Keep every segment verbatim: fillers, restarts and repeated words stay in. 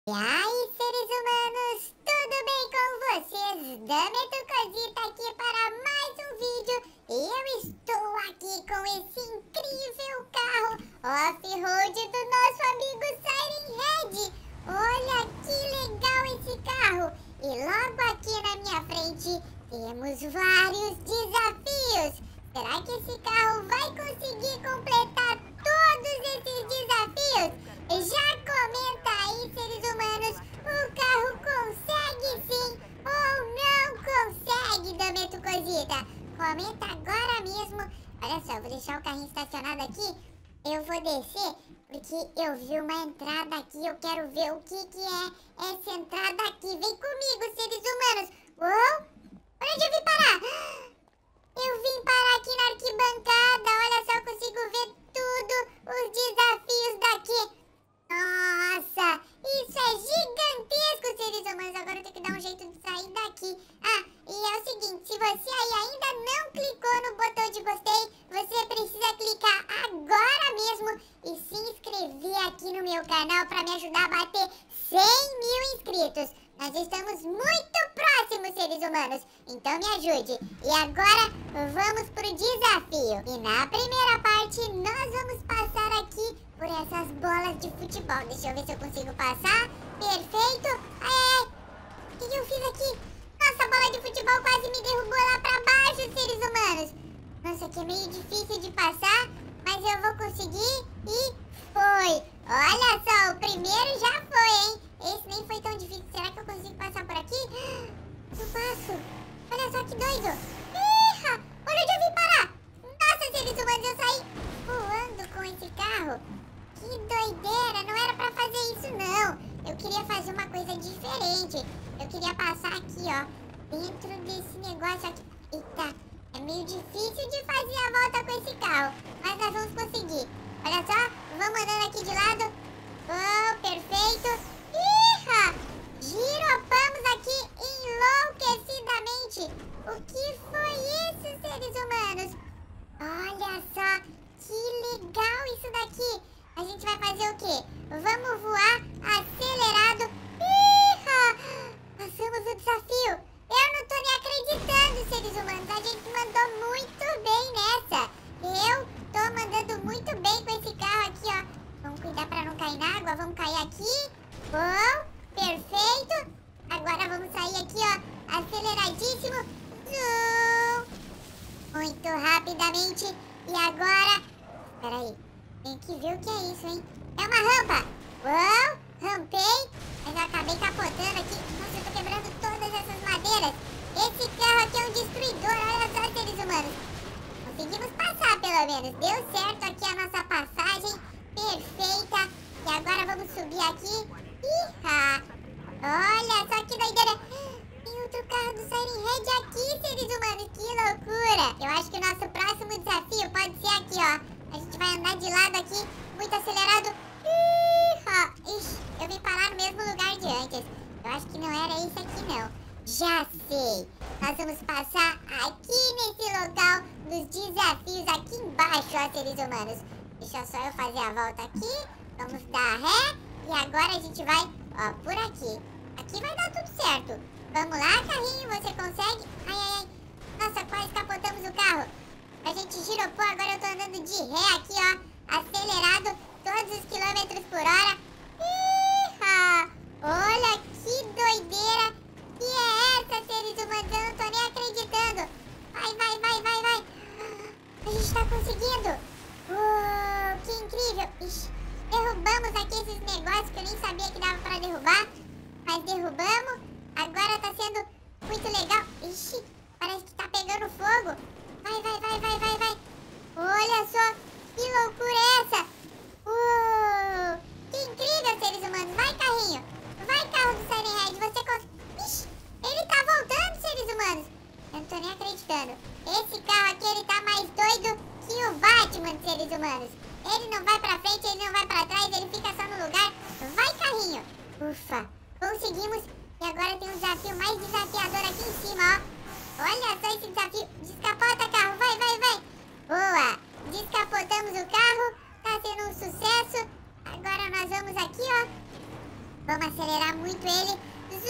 E aí, seres humanos, tudo bem com vocês? Dameto Cozita aqui para mais um vídeo. E eu estou aqui com esse incrível carro off-road do nosso amigo Siren Head. Olha que legal esse carro. E logo aqui na minha frente temos vários desafios. Será que esse carro vai conseguir completar todos esses desafios? Já comenta aí, seres humanos, o carro consegue sim ou não consegue, Dameto Cozita? Comenta agora mesmo. Olha só, vou deixar o carrinho estacionado aqui. Eu vou descer porque eu vi uma entrada aqui. Eu quero ver o que, que é essa entrada aqui. Vem comigo, seres humanos. Uou! Onde eu vim parar? Eu vim parar aqui na arquibancada. Olha só, eu consigo ver tudo, os desafios daqui. Nossa, isso é gigantesco, seres humanos. Agora eu tenho que dar um jeito de sair daqui. Ah, e é o seguinte, se você aí ainda não clicou no botão de gostei, você precisa clicar agora mesmo e se inscrever aqui no meu canal para me ajudar a bater cem mil inscritos. Nós estamos muito próximos, seres humanos, então me ajude. E agora vamos pro desafio. E na primeira parte nós vamos passar aqui por essas bolas de futebol. Deixa eu ver se eu consigo passar. Perfeito. Ai, ai. O que eu fiz aqui? Nossa, a bola de futebol quase me derrubou lá pra baixo, seres humanos. Nossa, aqui é meio difícil de passar, mas eu vou conseguir e foi. Olha só, o primeiro já foi, hein? Esse nem foi tão difícil. Será que eu consigo passar por aqui? Eu passo. Olha só que doido. Ih, olha onde eu vim parar. Nossa, seres humanos, eu saí voando com esse carro. Que doideira, não era pra fazer isso não. Eu queria fazer uma coisa diferente. Eu queria passar aqui, ó, dentro desse negócio aqui. Eita, é meio difícil de fazer a volta com esse carro, mas nós vamos conseguir. Olha só, vamos andando aqui de lado. Oh, perfeito. Iha, giropamos aqui enlouquecidamente. O que foi isso, seres humanos? Olha só, que legal isso daqui. A gente vai fazer o quê? Vamos voar acelerado. Iha! Passamos o desafio. Eu não tô nem acreditando, seres humanos. A gente mandou muito bem nessa. Eu tô mandando muito bem com esse carro aqui, ó. Vamos cuidar pra não cair na água. Vamos cair aqui. Bom, perfeito. Agora vamos sair aqui, ó, aceleradíssimo. Zoom. Muito rapidamente. E agora... Peraí. Tem que ver o que é isso, hein? É uma rampa. Uou, rampei. Mas eu acabei capotando aqui. Nossa, eu tô quebrando todas essas madeiras. Esse carro aqui é um destruidor. Olha só, seres humanos. Conseguimos passar, pelo menos. Deu certo aqui a nossa passagem. Perfeita. E agora vamos subir aqui. Iha. Olha só que doideira. Tem outro carro do Siren Head aqui, seres humanos. Que loucura. Eu acho que o nosso próximo desafio pode ser aqui, ó. A gente vai andar de lado aqui, muito acelerado. Iha. Ixi, eu vim parar no mesmo lugar de antes. Eu acho que não era isso aqui, não. Já sei. Nós vamos passar aqui nesse local dos desafios aqui embaixo, ó, seres humanos. Deixa só eu fazer a volta aqui. Vamos dar ré. E agora a gente vai, ó, por aqui. Aqui vai dar tudo certo. Vamos lá, carrinho, você consegue? Ai, ai, ai. Nossa, quase capotamos o carro. A gente giropou, agora eu tô andando de ré aqui, ó. Acelerado, todos os quilômetros por hora. Iha! Olha que doideira. Que é essa, seres humanos? Eu não tô nem acreditando. Vai, vai, vai, vai, vai. A gente tá conseguindo. Uou, que incrível. Ixi, derrubamos aqui esses negócios que eu nem sabia que dava pra derrubar. Mas derrubamos. Agora tá sendo muito legal. Ixi, parece que tá pegando fogo. Vai, vai, vai, vai, vai, vai. Olha só, que loucura é essa? Uou, que incrível, seres humanos. Vai, carrinho. Vai, carro do Siren Head. Você consegue... Ixi, ele tá voltando, seres humanos. Eu não tô nem acreditando. Esse carro aqui, ele tá mais doido que o Batman, seres humanos. Ele não vai pra frente, ele não vai pra trás, ele fica só no lugar. Vai, carrinho. Ufa, conseguimos. E agora tem um desafio mais desafiador aqui em cima, ó. Olha só esse desafio. Descapota, carro. Vai, vai, vai. Boa. Descapotamos o carro. Tá sendo um sucesso. Agora nós vamos aqui, ó. Vamos acelerar muito ele.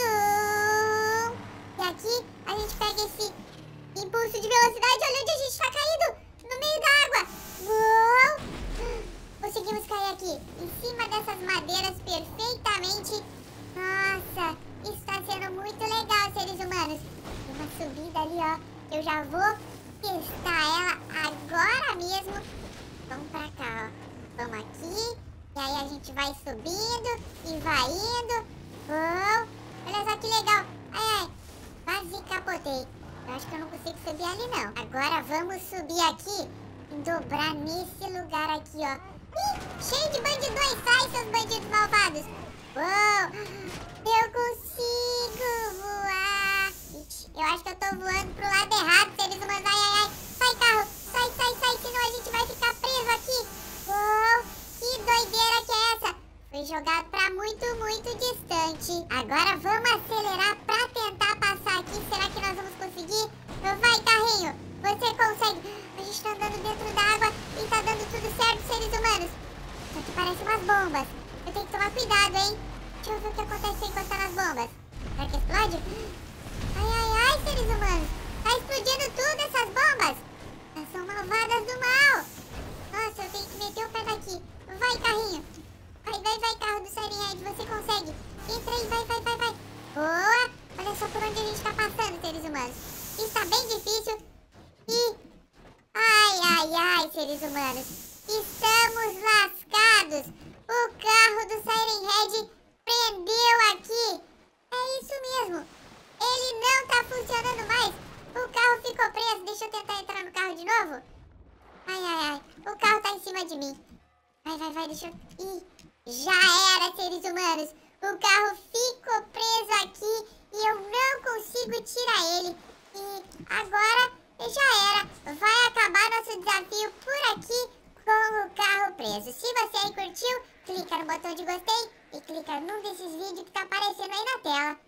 Zoom. E aqui a gente pega esse impulso de velocidade. Olha onde a gente tá caído. No meio da água. Uou. Conseguimos cair aqui. Em cima dessas madeiras perfeitamente. Nossa, isso tá sendo muito legal, seres humanos. Tem uma subida ali, ó. Eu já vou testar ela agora mesmo. Vamos pra cá, ó. Vamos aqui. E aí a gente vai subindo e vai indo. Uou. Olha só que legal. Ai, ai. Quase capotei. Eu acho que eu não consigo subir ali, não. Agora vamos subir aqui e dobrar nesse lugar aqui, ó. Ih, cheio de bandidões. Sai, seus bandidos malvados. Uou. Eu consigo voar. Ixi, eu acho que eu tô voando pro lado errado, seres humanos. Ai, ai, ai. Sai, carro. Sai, sai, sai. Senão a gente vai ficar preso aqui. Uou. Que doideira que é essa? Fui jogado pra muito, muito distante. Agora vamos acelerar pra tentar passar aqui. Será que nós vamos conseguir? Vai, carrinho. Você consegue. A gente tá andando dentro da água e tá dando tudo certo, seres humanos. Isso aqui parece umas bombas. Eu tenho que tomar cuidado, hein? Deixa eu ver o que acontece se eu encostar nas bombas. Será que explode? Ai, ai, ai, seres humanos. Tá explodindo tudo essas bombas. Elas são malvadas do mal. Nossa, eu tenho que meter o pé daqui. Vai, carrinho. Vai, vai, vai, carro do Siren Head. Você consegue. Entra aí, vai, vai, vai, vai. Boa. Olha só por onde a gente tá passando, seres humanos. Isso tá bem difícil. E... Ai, ai, ai, seres humanos. Estamos lascados. O carro do Siren Head prendeu aqui. É isso mesmo. Ele não tá funcionando mais. O carro ficou preso. Deixa eu tentar entrar no carro de novo. Ai, ai, ai. O carro tá em cima de mim. Vai, vai, vai, deixa eu... Ih, já era, seres humanos. O carro ficou preso aqui e eu não consigo tirar ele. E agora já era. Vai acabar nosso desafio por aqui com o carro preso. Se você aí curtiu, clica no botão de gostei e clica num desses vídeos que tá aparecendo aí na tela.